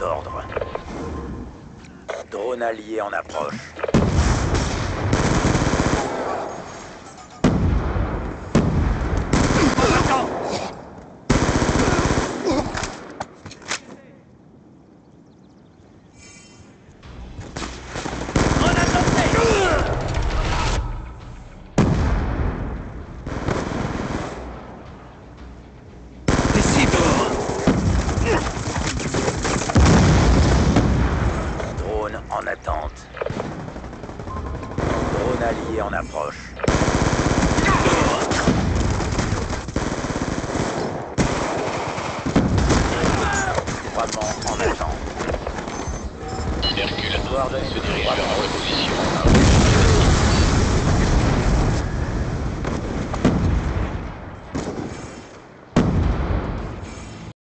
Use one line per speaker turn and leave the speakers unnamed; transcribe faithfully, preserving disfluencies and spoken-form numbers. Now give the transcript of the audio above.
ordres. Drone allié en approche. Drone en attente. Drone allié en approche. Déploiement en attente.
Hercule
Coordonnées
se
de
dirige
déploiement.
vers votre position.